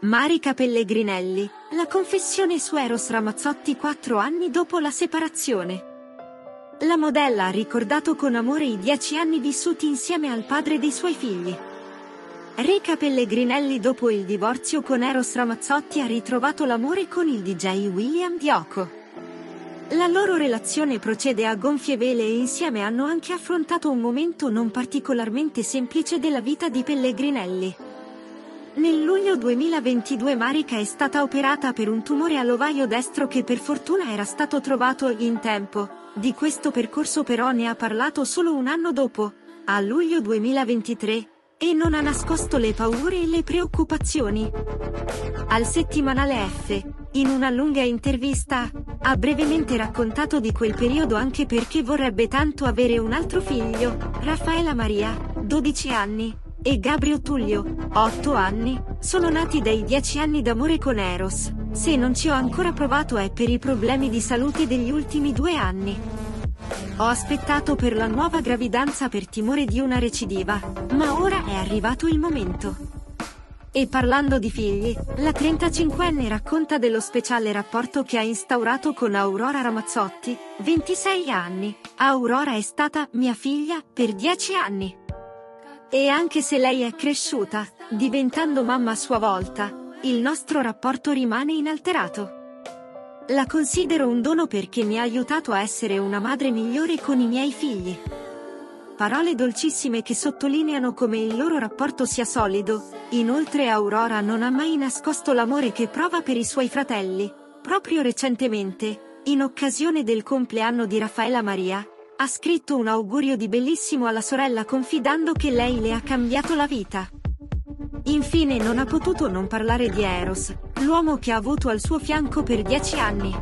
Marica Pellegrinelli, la confessione su Eros Ramazzotti 4 anni dopo la separazione. La modella ha ricordato con amore i 10 anni vissuti insieme al padre dei suoi figli. Rica Pellegrinelli dopo il divorzio con Eros Ramazzotti ha ritrovato l'amore con il DJ William Dioco. La loro relazione procede a gonfie vele e insieme hanno anche affrontato un momento non particolarmente semplice della vita di Pellegrinelli. Nel luglio 2022 Marica è stata operata per un tumore all'ovaio destro che per fortuna era stato trovato in tempo. Di questo percorso però ne ha parlato solo un anno dopo, a luglio 2023, e non ha nascosto le paure e le preoccupazioni. Al settimanale F, in una lunga intervista, ha brevemente raccontato di quel periodo anche perché vorrebbe tanto avere un altro figlio, Raffaela Maria, 12 anni, e Gabrio Tullio, 8 anni, sono nati dai 10 anni d'amore con Eros. Se non ci ho ancora provato è per i problemi di salute degli ultimi 2 anni. Ho aspettato per la nuova gravidanza per timore di una recidiva, ma ora è arrivato il momento. E parlando di figli, la 35enne racconta dello speciale rapporto che ha instaurato con Aurora Ramazzotti, 26 anni. Aurora è stata mia figlia per 10 anni. E anche se lei è cresciuta, diventando mamma a sua volta, il nostro rapporto rimane inalterato. La considero un dono perché mi ha aiutato a essere una madre migliore con i miei figli. Parole dolcissime che sottolineano come il loro rapporto sia solido. Inoltre Aurora non ha mai nascosto l'amore che prova per i suoi fratelli. Proprio recentemente, in occasione del compleanno di Raffaela Maria, ha scritto un augurio di bellissimo alla sorella confidando che lei le ha cambiato la vita. Infine non ha potuto non parlare di Eros, l'uomo che ha avuto al suo fianco per 10 anni.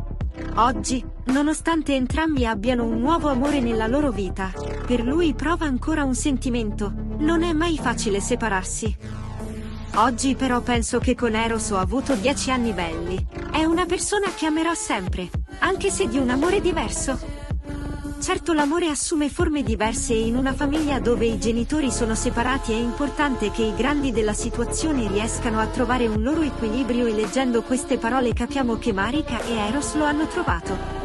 Oggi, nonostante entrambi abbiano un nuovo amore nella loro vita, per lui prova ancora un sentimento, non è mai facile separarsi. Oggi però penso che con Eros ho avuto 10 anni belli, è una persona che amerò sempre, anche se di un amore diverso. Certo l'amore assume forme diverse e in una famiglia dove i genitori sono separati è importante che i grandi della situazione riescano a trovare un loro equilibrio e leggendo queste parole capiamo che Marica e Eros lo hanno trovato.